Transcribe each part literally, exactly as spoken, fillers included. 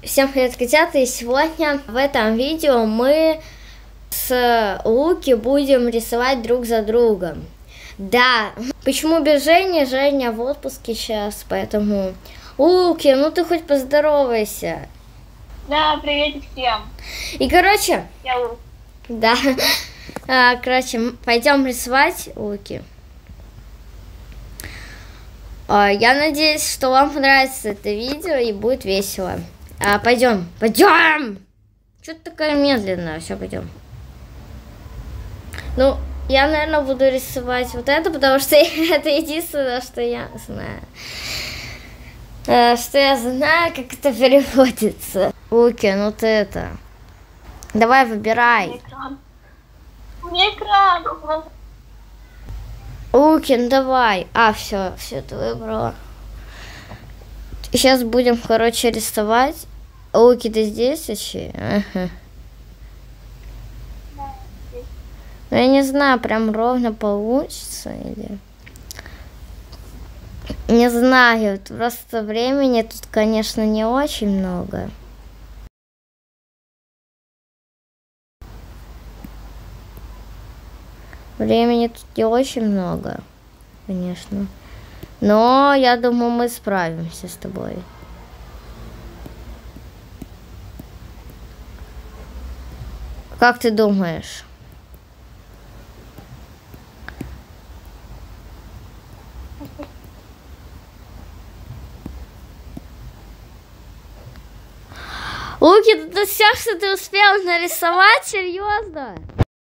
Всем привет, котята, и сегодня в этом видео мы с Луки будем рисовать друг за другом. Да, почему без Жени? Женя в отпуске сейчас, поэтому... Луки, ну ты хоть поздоровайся. Да, привет всем. И, короче... Я Луки. Да, а, короче, пойдем рисовать, Луки. А, я надеюсь, что вам понравится это видео и будет весело. А, пойдем, пойдем! Что ты такая медленная? Все, пойдем. Ну, я, наверное, буду рисовать вот это, потому что это единственное, что я знаю. А, что я знаю, как это переводится. Луки, ну ты это... Давай, выбирай. Экран. У меня экран. Луки, ну давай. А, все, все, ты выбрала. Сейчас будем, короче, рисовать. Луки, ты здесь вообще? Ага. Да, здесь. Ну, я не знаю, прям ровно получится или... Не знаю, просто времени тут, конечно, не очень много. Времени тут не очень много, конечно. Но я думаю, мы справимся с тобой. Как ты думаешь? Луки, это все, что ты успел нарисовать? Серьезно?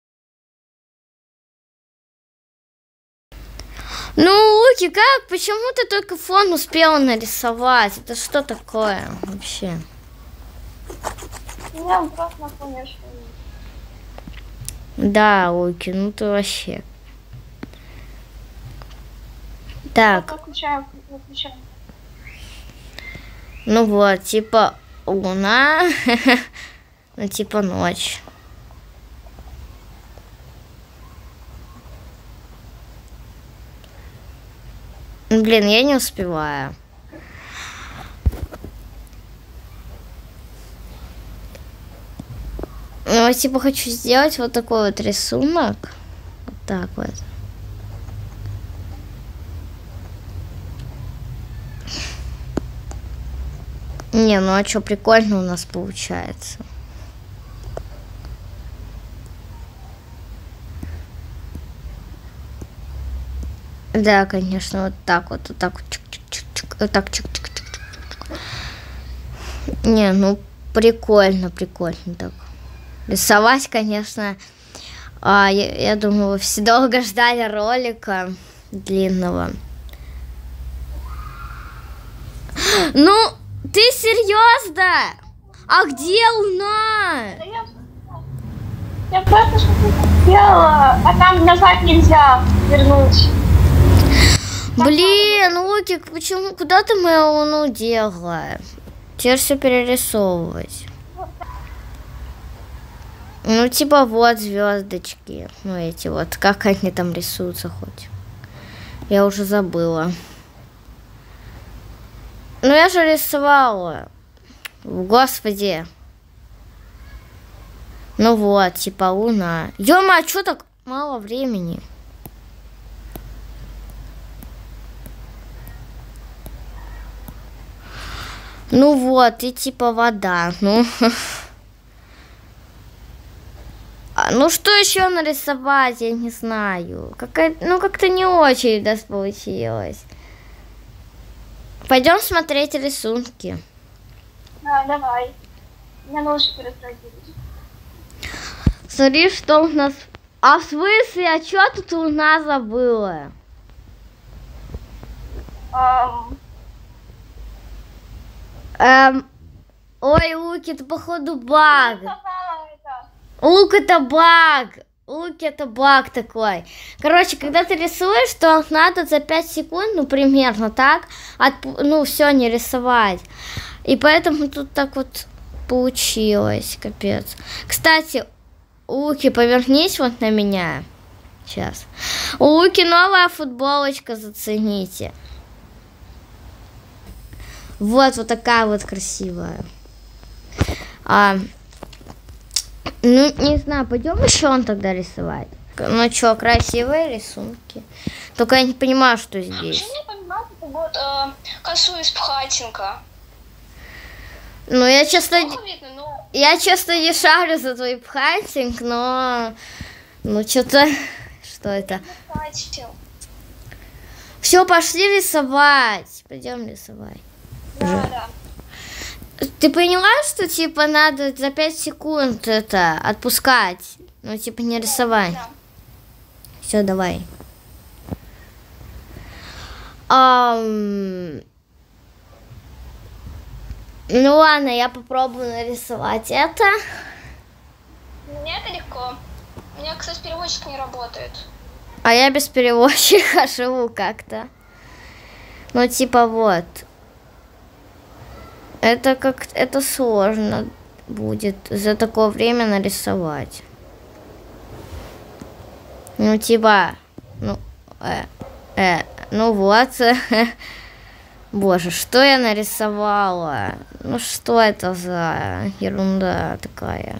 Ну, Луки, как? Почему ты только фон успела нарисовать? Это что такое вообще? Я просто на фоне шума. Да, Луки, ну ты вообще. Так. Выключаем, выключаем. Ну вот, типа луна, ну типа ночь. Блин, я не успеваю. Ну, я типа хочу сделать вот такой вот рисунок. Вот так вот. Не, ну а что, прикольно у нас получается. Да, конечно, вот так вот, вот так вот, чик-чик-чик-чик, вот так, чик-чик-чик-чик. Не, ну прикольно, прикольно так. Рисовать, конечно, а, я, я думаю, вы все долго ждали ролика длинного. Ну, ты серьезно? А где луна? Да я, я просто что-то сделала, а там назад нельзя вернуть. Блин, Луки, почему, куда ты мою луну дела? Теперь все перерисовывать. Ну, типа, вот звездочки. Ну, эти вот, как они там рисуются хоть. Я уже забыла. Ну, я же рисовала. Господи. Ну вот, типа, луна. Ё-мо, а чё так мало времени? Ну вот, и типа вода. Ну, ну что еще нарисовать, я не знаю. Какая, ну как-то не очень у нас получилось. Пойдем смотреть рисунки. Да, давай. Мне нужно пересмотреть. Смотри, что у нас... А в смысле, а что тут луна забыла? Um... Эм... Ой, Луки, это походу баг. Это. Лук, это баг. Луки, это баг такой. Короче, когда ты рисуешь, то надо за пять секунд, ну, примерно так, от, ну, все не рисовать. И поэтому тут так вот получилось, капец. Кстати, Луки, повернись вот на меня. Сейчас. У Луки новая футболочка, зацените. Вот, вот такая вот красивая. А, ну, не знаю, пойдем еще он тогда рисовать. Ну что, красивые рисунки. Только я не понимаю, что здесь. Я не понимаю, вот э, косу из пхатинка. Ну, я честно, Видно, но... я честно не шарю за твой пхатинг, но... Ну, что-то... Что это? Все, пошли рисовать. Пойдем рисовать. Да, да. Ты поняла, что, типа, надо за пять секунд это отпускать? Ну, типа, не рисовать. Да. Все, давай. Um... Ну ладно, я попробую нарисовать это. Мне это легко. У меня, кстати, переводчик не работает. А я без переводчика живу как-то. Ну, типа, вот. Это как это сложно будет за такое время нарисовать. Ну, типа, ну, э, э, ну вот. Боже, что я нарисовала? Ну, что это за ерунда такая?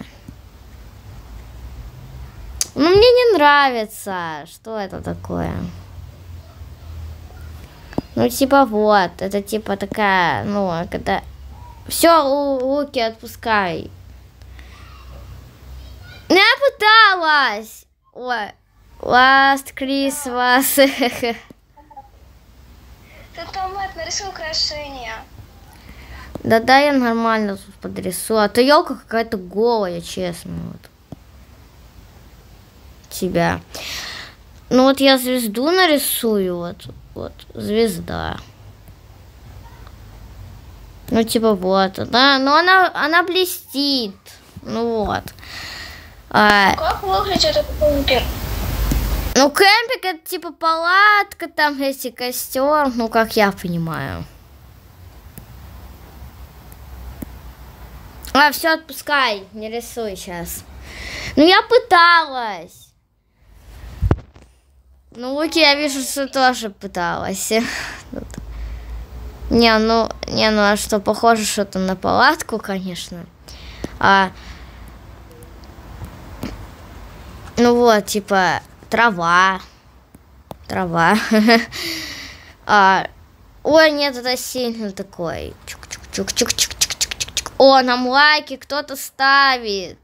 Ну, мне не нравится. Что это такое? Ну, типа, вот. Это, типа, такая, ну, когда... Все, руки отпускай. Я пыталась. Ой. Last Christmas. Ты там это, нарисуй украшение. Да-да, я нормально тут подрисую. А то елка какая-то голая, честно. Вот. Тебя. Ну вот я звезду нарисую. Вот, вот, звезда. Ну типа вот. Да, но она, она блестит. Ну вот. А, Как выглядит этот кемпинг? ну кемпинг это типа палатка, там есть и костер. Ну как я понимаю. А, все, отпускай, не рисуй сейчас. Ну, я пыталась. Ну, Луки, я вижу, что тоже пыталась. Не, ну, не, ну, а что, похоже что-то на палатку, конечно. А, ну, вот, типа, трава. Трава. А, ой, нет, это сильно такой. Чук-чук-чук-чук-чук. О, нам лайки кто-то ставит.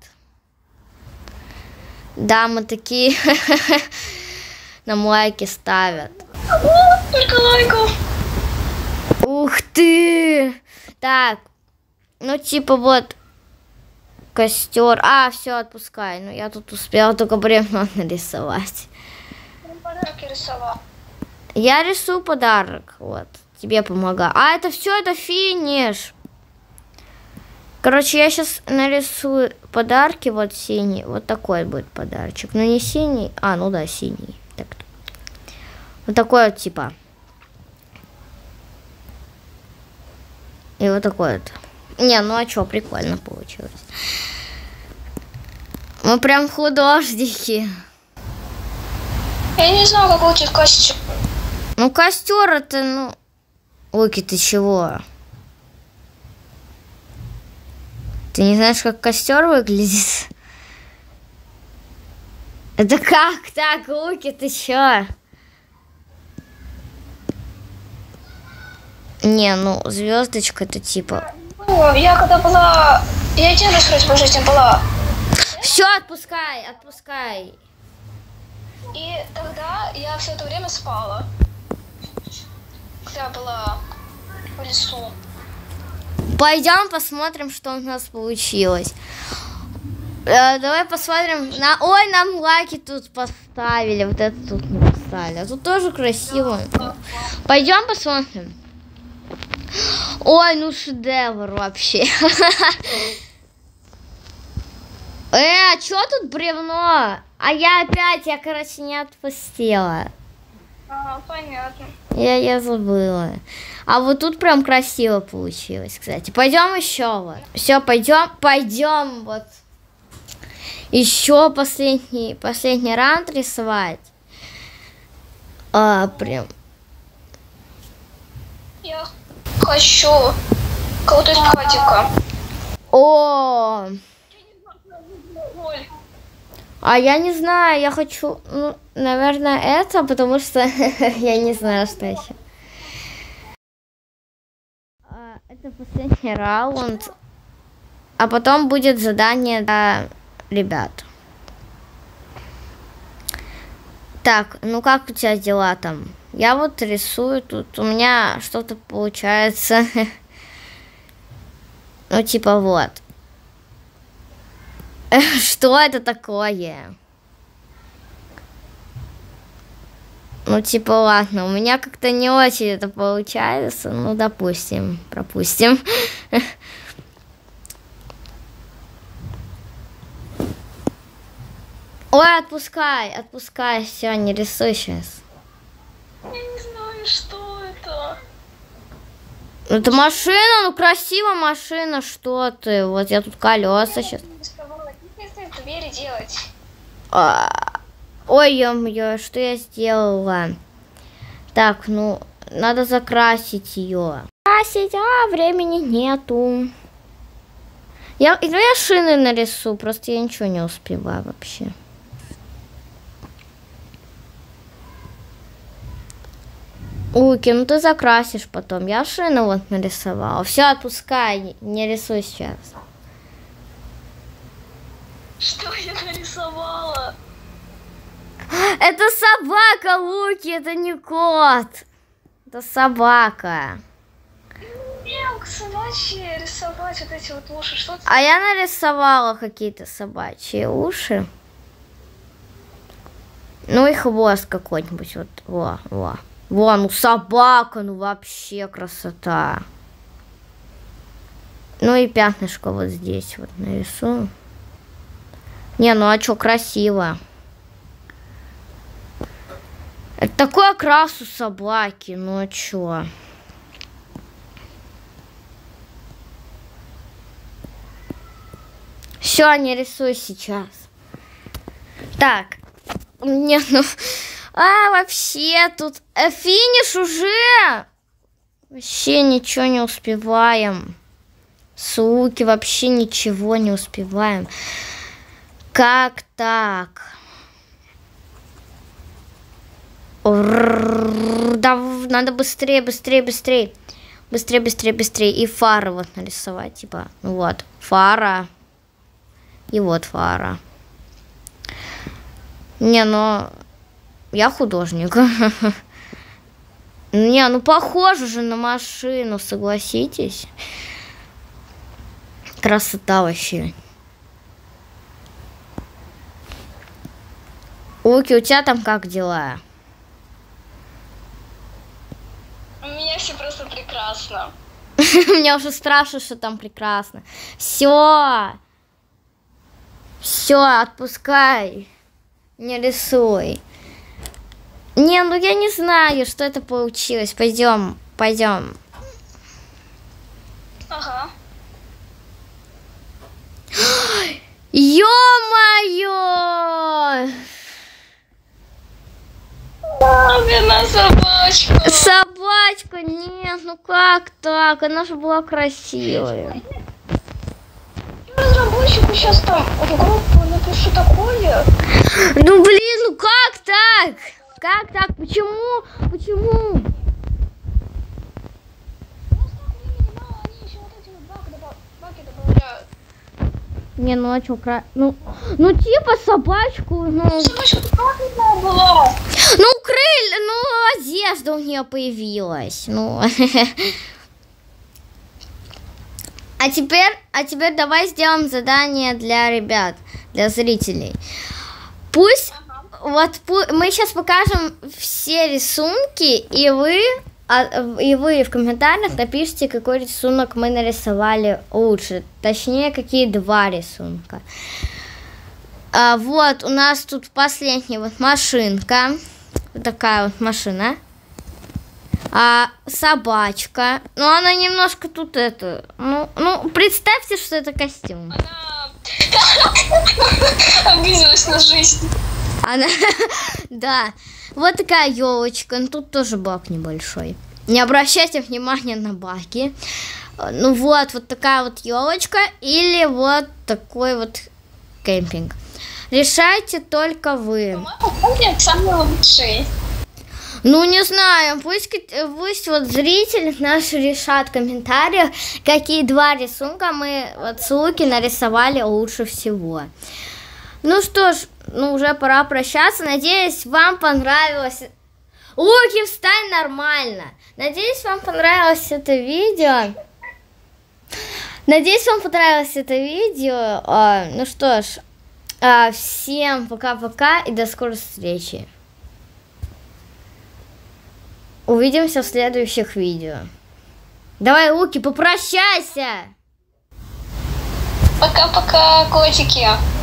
Да, мы такие. Нам лайки ставят. Только лайков. Ух ты! Так, ну типа вот костер. А, все, отпускай. Ну я тут успела только бревно нарисовать. Подарки рисовал. Я рисую подарок. Вот, тебе помогаю. А, это все, это финиш. Короче, я сейчас нарисую подарки, вот синий, вот такой будет подарочек. Ну не синий, а, ну да, синий. Так. Вот такой вот типа. И вот такой вот. Не, ну а что, прикольно получилось. Мы прям художники. Я не знаю, какой у тебя костюм. Ну костер это, ну... Луки, ты чего? Ты не знаешь, как костер выглядит? Это как так, Луки, ты чё? Не, ну, звездочка это типа... Ну, я когда была... Я один раз вроде по жизни была. Все, отпускай, отпускай. И тогда я все это время спала. Когда я была в лесу. Пойдем посмотрим, что у нас получилось. Э, давай посмотрим. На... Ой, нам лайки тут поставили. Вот это тут не поставили. А тут тоже красиво. Пойдем посмотрим. Ой, ну шедевр вообще. Э, а что тут бревно? А я опять, я, короче, не отпустила. А, понятно. Я, я забыла. А вот тут прям красиво получилось, кстати. Пойдем еще вот. Все, пойдем, пойдем вот. Еще последний, последний раунд рисовать. А, прям. Я хочу кого-то из пхатика. О, Оль, а я не знаю, я хочу, ну, наверное, это, потому что я не знаю, что еще. А, Это последний раунд, а потом будет задание для ребят. Так, ну как у тебя дела там? Я вот рисую тут, у меня что-то получается. Ну, типа вот. Что это такое? Ну, типа, ладно, у меня как-то не очень это получается. Ну, допустим, пропустим. Ой, отпускай, отпускай, все, не рисуй сейчас. я не знаю, что это. Это машина, ну красивая машина, что ты? Вот я тут колеса сейчас. Если двери делать. А, Ой, ё-моё, что я сделала? Так, ну, надо закрасить ее. Красить, а времени нету. Я, ну, я шины нарисую, просто я ничего не успеваю вообще. Уки, ну ты закрасишь потом. Я шины вот нарисовала. Все, отпускай, не рисуй сейчас. Что я нарисовала? Это собака, Луки, это не кот. Это собака. Мелк, собачьи рисовать вот эти вот уши. Что ты? А я нарисовала какие-то собачьи уши. Ну и хвост какой-нибудь. Вот, во, во. Во, ну собака, ну вообще красота. Ну и пятнышко вот здесь вот нарисую. Не, ну а что, красиво. Это такой окрас у собаки, ну а чё? Все, не рисуй сейчас. Так. Не, ну... А, вообще, тут э, финиш уже. Вообще ничего не успеваем. Суки, вообще ничего не успеваем. Как так? Да, надо быстрее, быстрее, быстрее. Быстрее, быстрее, быстрее. И фары вот нарисовать. Типа, ну вот, фара. И вот фара. Не, ну... Я художник. Не, ну похоже же на машину, согласитесь. Красота вообще. Уки, у тебя там как дела? У меня все просто прекрасно. Меня уже страшно, что там прекрасно. Все. Все, отпускай. Не рисуй. Не, ну я не знаю, что это получилось. Пойдем, пойдем. Ага. Ё-моё! Бедная собачка. Собачка, нет, ну как так? Она же была красивая. Разработчику сейчас там в группу напишу такое. Ну блин, ну как так? Как так? Почему? Почему? Не, ну а что, кра... ну, ну типа собачку, ну... Собачка красная была. Ну, крылья, ну, одежда у нее появилась, ну... А теперь, а теперь давай сделаем задание для ребят, для зрителей. Пусть, ага. Вот пу- мы сейчас покажем все рисунки, и вы, а, и вы в комментариях напишите, какой рисунок мы нарисовали лучше. Точнее, какие два рисунка. А, вот, у нас тут последняя вот машинка. Вот такая вот машина. А, собачка. Ну, она немножко тут это... Ну, ну, представьте, что это костюм. Она обиделась на жизнь. Она... Да. Вот такая елочка. Ну, тут тоже баг небольшой. Не обращайте внимания на баги. Ну вот, вот такая вот елочка или вот такой вот кемпинг. Решайте только вы. По-моему, кемпинг самый лучший. Ну, не знаю, пусть, пусть вот зрители наши решат в комментариях, какие два рисунка мы вот с Луки нарисовали лучше всего. Ну что ж, ну уже пора прощаться. Надеюсь, вам понравилось. Луки, встань нормально. Надеюсь, вам понравилось это видео. Надеюсь, вам понравилось это видео. Ну что ж, всем пока-пока и до скорой встречи. Увидимся в следующих видео. Давай, Луки, попрощайся. Пока-пока, котики.